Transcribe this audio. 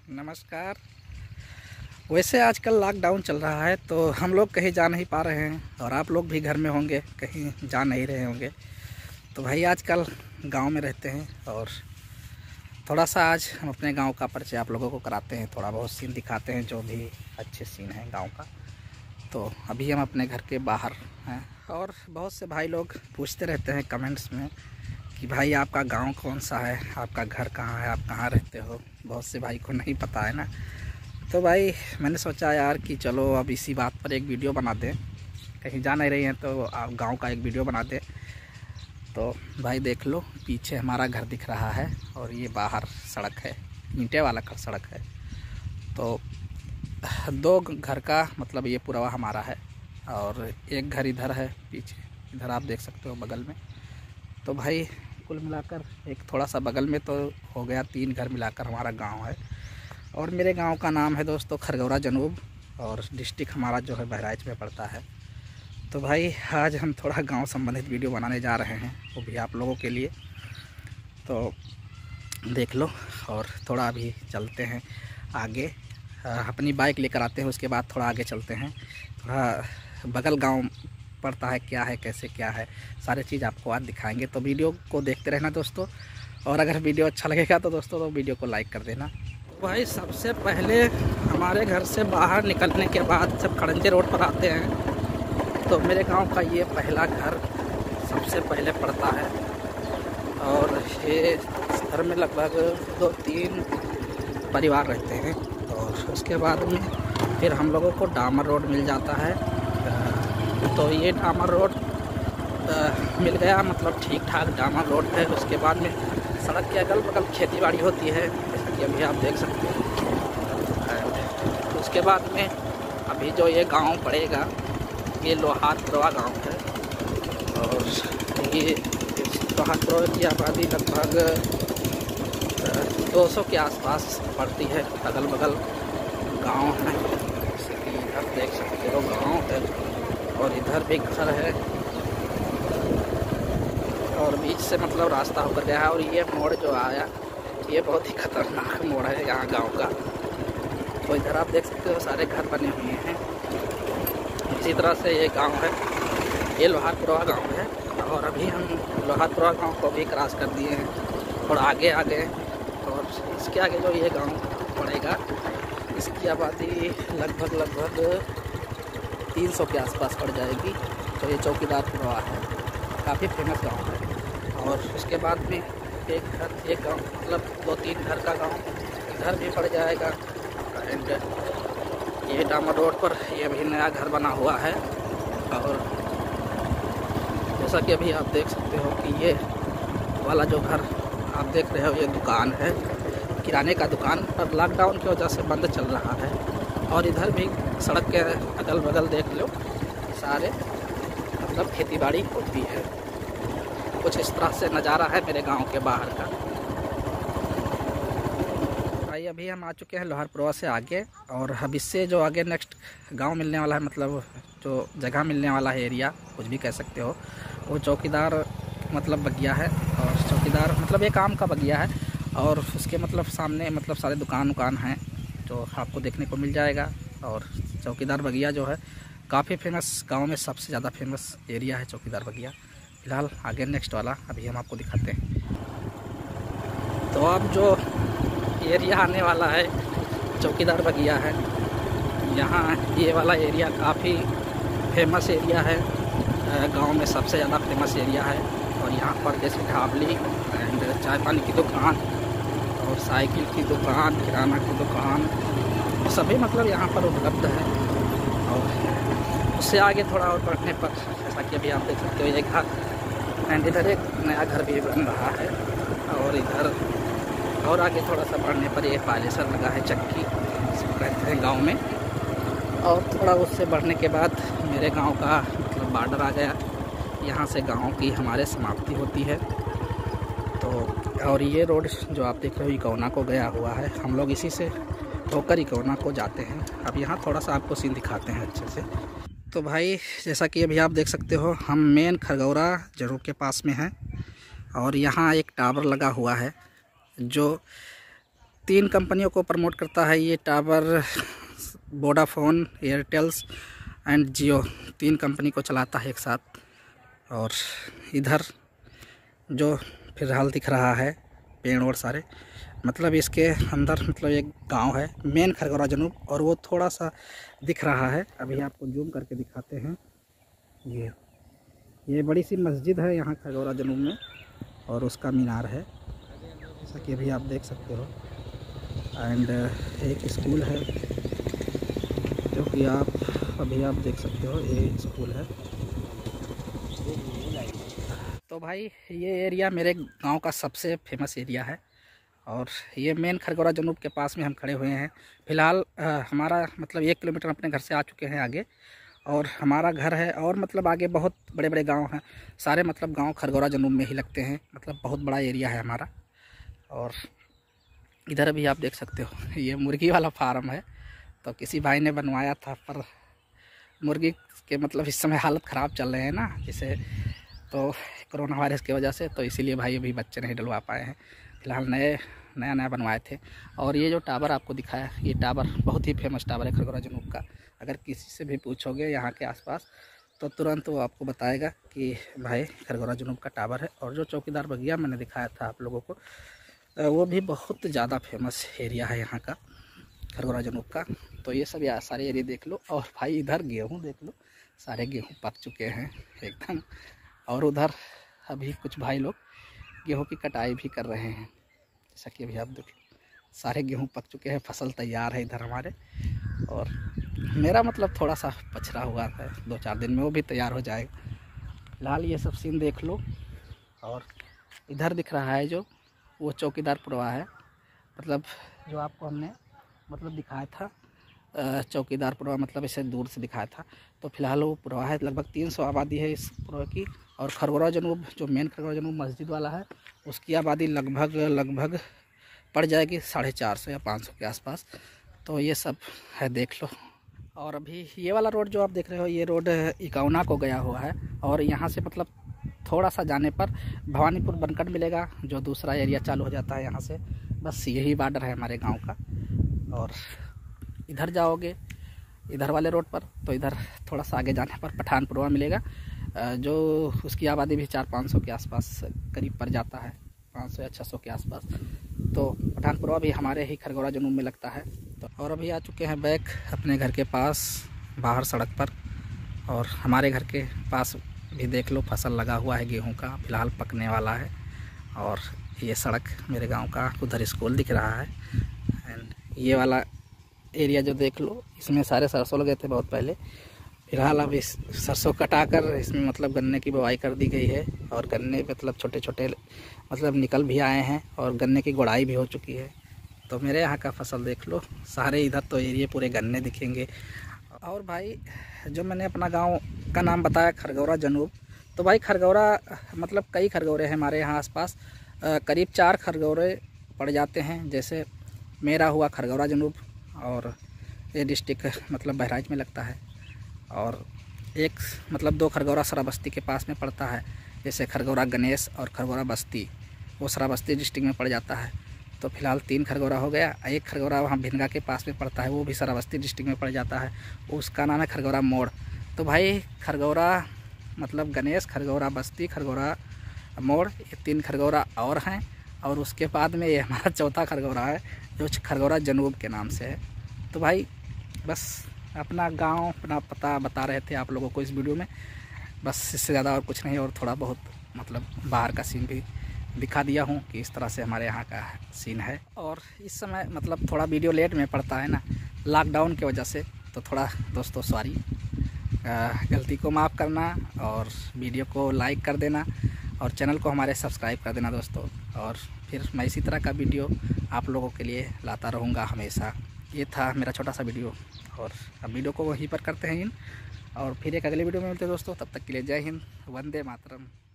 नमस्कार। वैसे आजकल लॉकडाउन चल रहा है तो हम लोग कहीं जा नहीं पा रहे हैं और आप लोग भी घर में होंगे, कहीं जा नहीं रहे होंगे। तो भाई आजकल गांव में रहते हैं और थोड़ा सा आज हम अपने गांव का परिचय आप लोगों को कराते हैं, थोड़ा बहुत सीन दिखाते हैं जो भी अच्छे सीन हैं गांव का। तो अभी हम अपने घर के बाहर हैं और बहुत से भाई लोग पूछते रहते हैं कमेंट्स में कि भाई आपका गांव कौन सा है, आपका घर कहाँ है, आप कहाँ रहते हो। बहुत से भाई को नहीं पता है ना। तो भाई मैंने सोचा यार कि चलो अब इसी बात पर एक वीडियो बना दें, कहीं जा नहीं रही हैं तो आप गांव का एक वीडियो बना दें। तो भाई देख लो, पीछे हमारा घर दिख रहा है और ये बाहर सड़क है, ईंटे वाला सड़क है। तो दो घर का मतलब ये पूरा हमारा है और एक घर इधर है पीछे, इधर आप देख सकते हो बगल में। तो भाई कुल मिलाकर एक थोड़ा सा बगल में तो हो गया, 3 घर मिलाकर हमारा गांव है। और मेरे गांव का नाम है दोस्तों खरगौरा जनूब और डिस्ट्रिक्ट हमारा जो है बहराइच में पड़ता है। तो भाई आज हम थोड़ा गांव संबंधित वीडियो बनाने जा रहे हैं, वो भी आप लोगों के लिए। तो देख लो और थोड़ा अभी चलते हैं आगे, अपनी बाइक लेकर आते हैं, उसके बाद थोड़ा आगे चलते हैं। थोड़ा बगल गांव पड़ता है, क्या है कैसे क्या है सारी चीज़ आपको आज दिखाएंगे। तो वीडियो को देखते रहना दोस्तों, और अगर वीडियो अच्छा लगेगा तो दोस्तों तो वीडियो को लाइक कर देना। तो भाई सबसे पहले हमारे घर से बाहर निकलने के बाद जब खड़ंजे रोड पर आते हैं तो मेरे गांव का ये पहला घर सबसे पहले पड़ता है। और ये घर में लगभग 2-3 परिवार रहते हैं। और उसके बाद में फिर हम लोगों को डामर रोड मिल जाता है। तो ये डामर रोड मिल गया, मतलब ठीक ठाक डामर रोड है। उसके बाद में सड़क के अगल बगल खेती बाड़ी होती है, जैसा कि अभी आप देख सकते हैं। उसके बाद में अभी जो ये गांव पड़ेगा ये लोहारपुरवा गांव है। और ये लोहारपुरवा की आबादी लगभग 200 के आसपास पड़ती है। अगल बगल गांव है, जैसे कि इधर देख सकते हो गांव है और इधर भी घर है और बीच से मतलब रास्ता होकर गया है। और ये मोड़ जो आया ये बहुत ही खतरनाक मोड़ है यहाँ गांव का। तो इधर आप देख सकते हो सारे घर बने हुए हैं। इसी तरह से ये गांव है, ये लोहारपुरवा गांव है। और अभी हम लोहारपुरवा गांव को भी क्रॉस कर दिए हैं और आगे आ गए। और इसके आगे जो ये गांव पड़ेगा इसकी आबादी लगभग 300 के आसपास पड़ जाएगी। तो ये चौकीदारपुरवा है, काफ़ी फेमस गांव है। और उसके बाद में एक गांव मतलब 2-3 घर का गांव इधर भी पड़ जाएगा। एंड ये डामर रोड पर ये भी नया घर बना हुआ है। और जैसा कि अभी आप देख सकते हो कि ये वाला जो घर आप देख रहे हो ये दुकान है, किराने का दुकान, पर लॉकडाउन की वजह से बंद चल रहा है। और इधर भी सड़क के अगल बगल देख लो सारे मतलब खेती बाड़ी होती है। कुछ इस तरह से नज़ारा है मेरे गांव के बाहर का। भाई अभी हम आ चुके हैं लोहारपुरवा से आगे, और अब इससे जो आगे नेक्स्ट गांव मिलने वाला है, मतलब जो जगह मिलने वाला है, एरिया कुछ भी कह सकते हो, वो चौकीदार मतलब बगिया है। और चौकीदार मतलब एक आम का बगिया है। और उसके मतलब सामने मतलब सारे दुकान हैं जो आपको देखने को मिल जाएगा। और चौकीदार बगिया जो है काफ़ी फेमस, गांव में सबसे ज़्यादा फेमस एरिया है चौकीदार बगिया। फिलहाल आगे नेक्स्ट वाला अभी हम आपको दिखाते हैं। तो अब जो एरिया आने वाला है चौकीदार बगिया है, यहाँ ये वाला एरिया काफ़ी फेमस एरिया है, गांव में सबसे ज़्यादा फेमस एरिया है। और यहाँ पर जैसे ढाबली एंड चाय पानी की दुकान और साइकिल की दुकान, किराना की दुकान, सभी मतलब यहाँ पर उपलब्ध है। और उससे आगे थोड़ा और बढ़ने पर जैसा कि अभी आप देख सकते हो ये घर, एंड इधर एक नया घर भी बन रहा है। और इधर और आगे थोड़ा सा बढ़ने पर ये पालेसर लगा है, चक्की इसको कहते हैं गांव में। और थोड़ा उससे बढ़ने के बाद मेरे गांव का मतलब बॉर्डर आ गया, यहाँ से गांव की हमारे समाप्ति होती है। तो और ये रोड जो आप देख रहे हो इकौना को गया हुआ है, हम लोग इसी से होकर इकौना को जाते हैं। अब यहाँ थोड़ा सा आपको सीन दिखाते हैं अच्छे से। तो भाई जैसा कि अभी आप देख सकते हो हम मेन खरगौरा जनूब के पास में हैं। और यहाँ एक टावर लगा हुआ है जो 3 कंपनियों को प्रमोट करता है ये tower. Vodafone, Airtels and Jio, 3 company को चलाता है एक साथ। और इधर जो फिलहाल दिख रहा है पेड़ और सारे, मतलब इसके अंदर मतलब एक गांव है मेन खरगोरा जनूब, और वो थोड़ा सा दिख रहा है। अभी आपको जूम करके दिखाते हैं। ये बड़ी सी मस्जिद है यहाँ खरगोरा जनूब में, और उसका मीनार है जैसा कि अभी आप देख सकते हो। एंड एक स्कूल है जो कि अभी आप देख सकते हो, ये स्कूल है। तो भाई ये एरिया मेरे गांव का सबसे फेमस एरिया है, और ये मेन खरगोरा जनूब के पास में हम खड़े हुए हैं। फ़िलहाल हमारा मतलब 1 किलोमीटर अपने घर से आ चुके हैं आगे, और हमारा घर है, और मतलब आगे बहुत बड़े बड़े गांव हैं। सारे मतलब गांव खरगोरा जनूब में ही लगते हैं, मतलब बहुत बड़ा एरिया है हमारा। और इधर अभी आप देख सकते हो ये मुर्गी वाला फार्म है, तो किसी भाई ने बनवाया था, पर मुर्गी के मतलब इस समय हालत ख़राब चल रहे हैं ना, जिसे तो कोरोना वायरस की वजह से, तो इसीलिए भाई अभी बच्चे नहीं डलवा पाए हैं। फ़िलहाल नया बनवाए थे। और ये जो टावर आपको दिखाया, ये टावर बहुत ही फेमस टावर है खरगोरा जनूब का। अगर किसी से भी पूछोगे यहाँ के आसपास, तो तुरंत वो आपको बताएगा कि भाई खरगोरा जनूब का टावर है। और जो चौकीदार बगिया मैंने दिखाया था आप लोगों को, वो भी बहुत ज़्यादा फेमस एरिया है यहाँ का खरगोरा जनूब का। तो ये सब सारे एरिया देख लो। और भाई इधर गेहूँ देख लो, सारे गेहूँ पक चुके हैं एकदम। और उधर अभी कुछ भाई लोग गेहूँ की कटाई भी कर रहे हैं, जैसा कि अभी आप देखो सारे गेहूँ पक चुके हैं, फसल तैयार है इधर हमारे। और मेरा मतलब थोड़ा सा पछड़ा हुआ है, 2-4 दिन में वो भी तैयार हो जाएगा। फिलहाल ये सब सीन देख लो। और इधर दिख रहा है जो वो चौकीदार पुरवा है, मतलब जो आपको हमने मतलब दिखाया था चौकीदार पुरवा, मतलब इसे दूर से दिखाया था। तो फिलहाल वो पुरवा है, लगभग 300 आबादी है इस पुरवा की। और खरगोरा जनूब जो मेन खरगोरा जनूब मस्जिद वाला है, उसकी आबादी लगभग पड़ जाएगी 450 या 500 के आसपास। तो ये सब है, देख लो। और अभी ये वाला रोड जो आप देख रहे हो, ये रोड इकाउना को गया हुआ है। और यहाँ से मतलब थोड़ा सा जाने पर भवानीपुर बनकट मिलेगा, जो दूसरा एरिया चालू हो जाता है यहाँ से। बस यही बॉर्डर है हमारे गाँव का। और इधर जाओगे इधर वाले रोड पर, तो इधर थोड़ा सा आगे जाने पर पठानपुरवा मिलेगा, जो उसकी आबादी भी 400-500 के आसपास करीब पड़ जाता है, 500 या 600 के आसपास। तो पठानपुरवा भी हमारे ही खरगोरा जनूब में लगता है। तो और अभी आ चुके हैं बैक अपने घर के पास, बाहर सड़क पर। और हमारे घर के पास भी देख लो फसल लगा हुआ है गेहूं का, फ़िलहाल पकने वाला है। और ये सड़क मेरे गांव का, उधर स्कूल दिख रहा है। एंड ये वाला एरिया जो देख लो, इसमें सारे सरसों लगे थे बहुत पहले। फिलहाल अब इस सरसों कटाकर इसमें मतलब गन्ने की बुवाई कर दी गई है। और गन्ने मतलब छोटे छोटे मतलब निकल भी आए हैं, और गन्ने की गुड़ाई भी हो चुकी है। तो मेरे यहाँ का फसल देख लो, सारे इधर तो एरिया पूरे गन्ने दिखेंगे। और भाई जो मैंने अपना गांव का नाम बताया खरगोरा जनूब, तो भाई खरगोरा मतलब कई खरगोरे हैं हमारे यहाँ आसपास, करीब 4 खरगोरे पड़ जाते हैं। जैसे मेरा हुआ खरगोरा जनूब, और ये डिस्ट्रिक्ट मतलब बहराइच में लगता है। और एक मतलब 2 खरगोरा श्रावस्ती के पास में पड़ता है, जैसे खरगोरा गणेश और खरगोरा बस्ती, वो श्रावस्ती डिस्ट्रिक्ट में पड़ जाता है। तो फिलहाल 3 खरगोरा हो गया। एक खरगोरा वहाँ भिनगा के पास में पड़ता है, वो भी श्रावस्ती डिस्ट्रिक्ट में पड़ जाता है, उसका नाम है खरगोरा मोड़। तो भाई खरगोरा मतलब गणेश, खरगोरा बस्ती, खरगोरा मोड़, ये 3 खरगोरा और हैं। और उसके बाद में ये हमारा चौथा खरगोरा है, जो खरगोरा जनूब के नाम से है। तो भाई बस अपना गांव, अपना पता बता रहे थे आप लोगों को इस वीडियो में, बस इससे ज़्यादा और कुछ नहीं। और थोड़ा बहुत मतलब बाहर का सीन भी दिखा दिया हूँ कि इस तरह से हमारे यहाँ का सीन है। और इस समय मतलब थोड़ा वीडियो लेट में पड़ता है ना, लॉकडाउन की वजह से। तो थोड़ा दोस्तों सॉरी, गलती को माफ़ करना, और वीडियो को लाइक कर देना, और चैनल को हमारे सब्सक्राइब कर देना दोस्तों। और फिर मैं इसी तरह का वीडियो आप लोगों के लिए लाता रहूँगा हमेशा। ये था मेरा छोटा सा वीडियो, और अब वीडियो को वहीं पर करते हैं इन, और फिर एक अगले वीडियो में मिलते हैं दोस्तों। तब तक के लिए जय हिंद, वंदे मातरम।